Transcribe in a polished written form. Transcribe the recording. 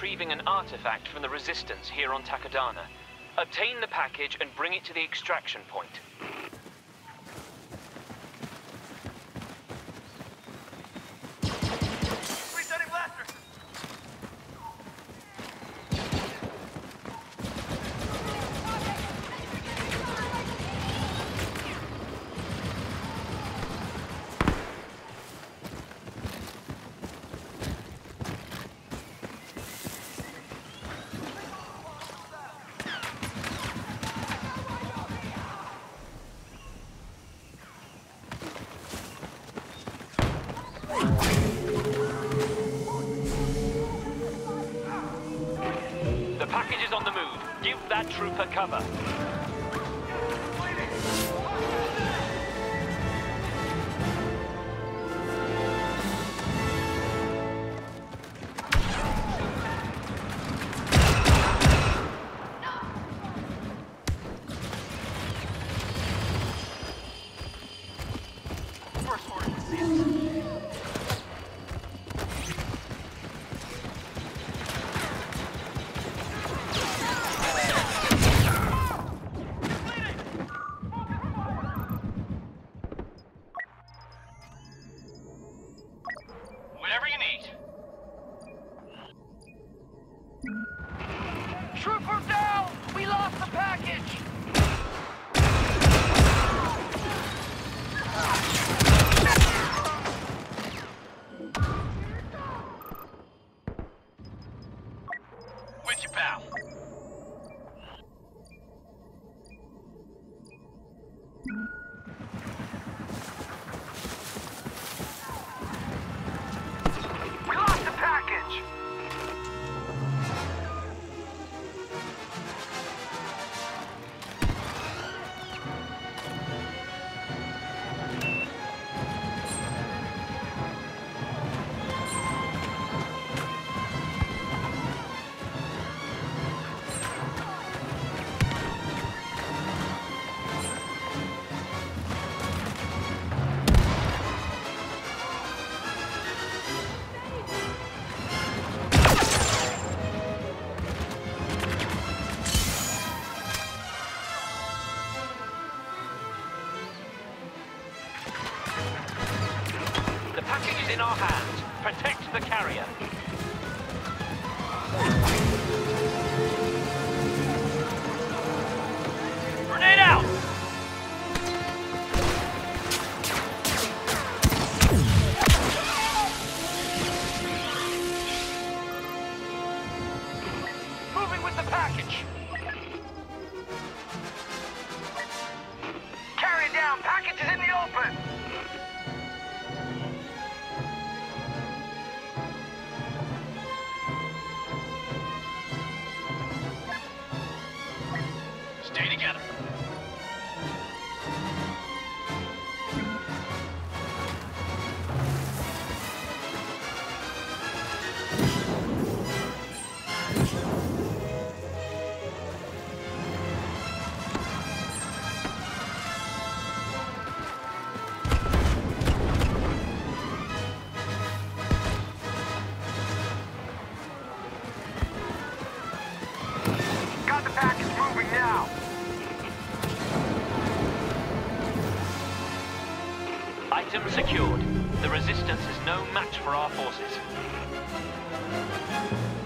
retrieving an artifact from the Resistance here on Takodana. Obtain the package and bring it to the extraction point. Resetting blaster! The package is on the move. Give that trooper cover. First order received. Whatever you need. Trooper down! We lost the package! With you, pal. We lost the package! The package is in our hands. Protect the carrier. Grenade out! Moving with the package. Carry it down. Package is in the open. Stay together. Got the package moving now. Item secured. The Resistance is no match for our forces.